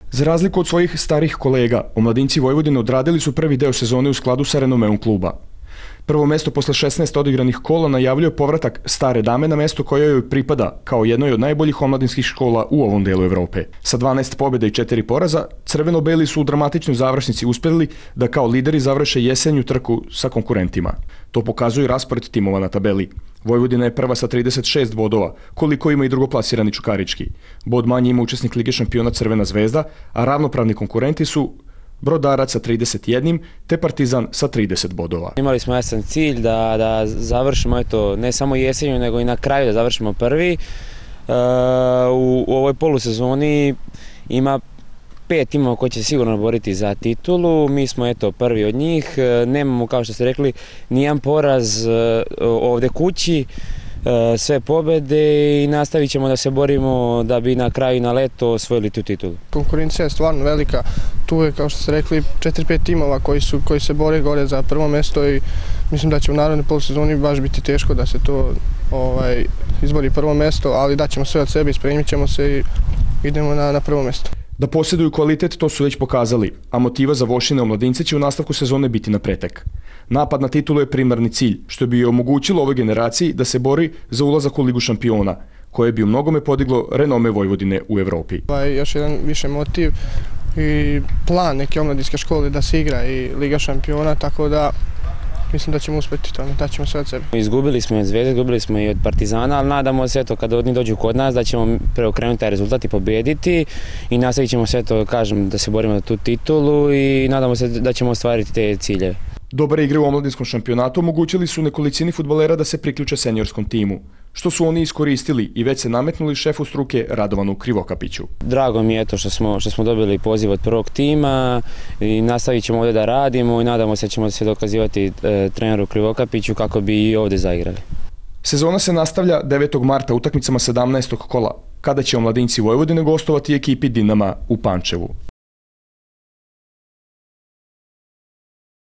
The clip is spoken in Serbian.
Za razliku od svojih starih kolega, omladinci Vojvodine odradili su prvi deo sezone u skladu sa renomeom kluba. Prvo mesto posle 16 odigranih kola najavljuje povratak Stare Dame na mesto koje joj pripada kao jednoj od najboljih omladinskih škola u ovom delu Evrope. Sa 12 pobjeda i 4 poraza, crveno-beli su u dramatičnoj završnici uspeli da kao lideri završe jesenju trku sa konkurentima. To pokazuje raspored timova na tabeli. Vojvodina je prva sa 36 bodova, koliko ima i drugoplasirani Čukarički. Bod manje ima učesnik Lige šampiona Crvena zvezda, a ravnopravni konkurenti su Brodarac sa 31 te Partizan sa 30 bodova. Imali smo jasan cilj da završimo ne samo jesenju nego i na kraju da završimo prvi. U ovoj polusezoni ima 5 timova koji će sigurno boriti za titulu. Mi smo prvi od njih. Nemamo, kao što ste rekli, nijedan poraz ovde kući. Sve pobede i nastavit ćemo da se borimo da bi na kraju na leto osvojili tu titulu. Konkurencija je stvarno velika. Tu je, kao što ste rekli, 4-5 timova koji se bore gore za prvo mesto i mislim da će u narednoj polusezoni baš biti teško da se to izbori prvo mesto, ali daćemo sve od sebe, ispremit ćemo se i idemo na prvo mesto. Da posjeduju kvalitet, to su već pokazali, a motiva za Vošine omladince će u nastavku sezone biti na pretek. Napad na titulu je primarni cilj, što bi omogućilo ovoj generaciji da se bori za ulazak u Ligu šampiona, koje bi u mnogome podiglo renome Vojvodine u Evropi. Još jedan više motiv i plan neke omladinske škole da se igra i Liga šampiona, tako da mislim da ćemo uspjeti to, daćemo sve od sebe. Izgubili smo i od Zvezde, izgubili smo i od Partizana, ali nadamo se kada oni dođu kod nas da ćemo preokrenuti taj rezultat i pobjediti i nastavit ćemo sve to, kažem, da se borimo za tu titulu i nadamo se da ćemo ostvariti te ciljeve. Dobre igre u omladinskom šampionatu omogućili su nekolicini fudbalera da se priključe seniorskom timu, što su oni iskoristili i već se nametnuli šefu struke Radovanu Krivokapiću. Drago mi je što smo dobili poziv od prvog tima i nastavit ćemo ovdje da radimo i nadamo se da ćemo se dokazivati treneru Krivokapiću kako bi i ovdje zaigrali. Sezona se nastavlja 9. marta utakmicama 17. kola, kada će omladinci Vojvodine gostovati ekipi Dinama u Pančevu.